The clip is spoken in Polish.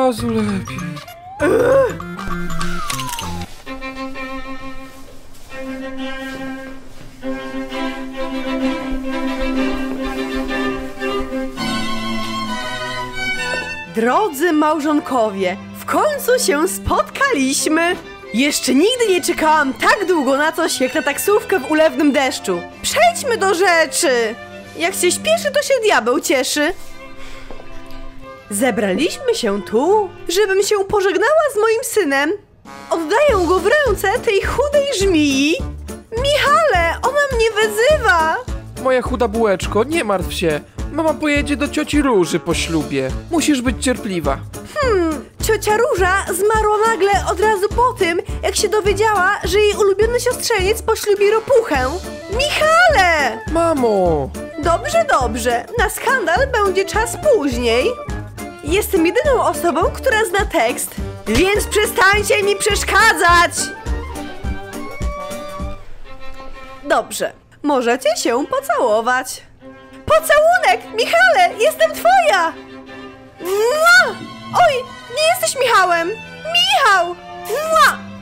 razu lepiej. Drodzy małżonkowie, w końcu się spotkaliśmy! Jeszcze nigdy nie czekałam tak długo na coś jak na taksówkę w ulewnym deszczu. Przejdźmy do rzeczy! Jak się śpieszy, to się diabeł cieszy. Zebraliśmy się tu, żebym się pożegnała z moim synem. Oddaję go w ręce tej chudej żmii. Michale, ona mnie wyzywa! Moja chuda bułeczko, nie martw się. Mama pojedzie do cioci Róży po ślubie. Musisz być cierpliwa. Ciocia Róża zmarła nagle od razu po tym, jak się dowiedziała, że jej ulubiony siostrzeniec poślubi ropuchę. Michale! Mamo! Dobrze, dobrze. Na skandal będzie czas później. Jestem jedyną osobą, która zna tekst, więc przestańcie mi przeszkadzać! Dobrze, możecie się pocałować. Pocałunek! Michale, jestem twoja! Mua! Oj, nie jesteś Michałem! Michał! Mua!